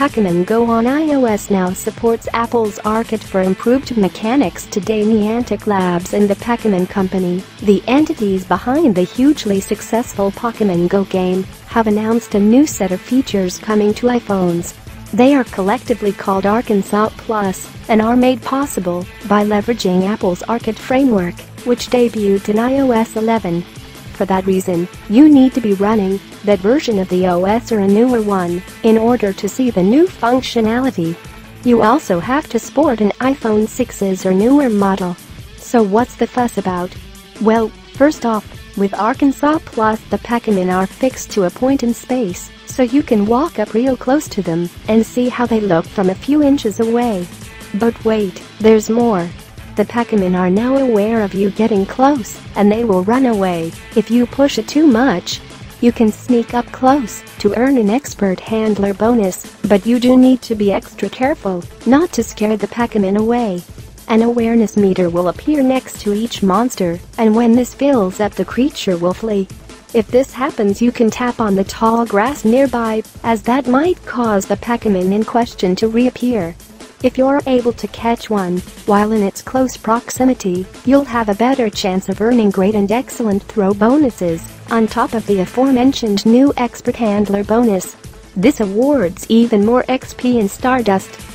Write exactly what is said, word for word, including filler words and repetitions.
Pokemon Go on iOS now supports Apple's ARKit for improved mechanics. Today, Niantic Labs and the Pokemon Company, the entities behind the hugely successful Pokemon Go game, have announced a new set of features coming to iPhones. They are collectively called ARKit Plus and are made possible by leveraging Apple's ARKit framework, which debuted in i O S eleven. For that reason, you need to be running that version of the O S or a newer one in order to see the new functionality. You also have to sport an iPhone six's or newer model. So what's the fuss about? Well, first off, with ARKit Plus, the Pokemon are fixed to a point in space, so you can walk up real close to them and see how they look from a few inches away. But wait, there's more. The Pokemon are now aware of you getting close, and they will run away if you push it too much. You can sneak up close to earn an expert handler bonus, but you do need to be extra careful not to scare the Pokemon away. An awareness meter will appear next to each monster, and when this fills up, the creature will flee. If this happens, you can tap on the tall grass nearby, as that might cause the Pokemon in question to reappear. If you're able to catch one while in its close proximity, you'll have a better chance of earning great and excellent throw bonuses, on top of the aforementioned new expert handler bonus. This awards even more X P and Stardust.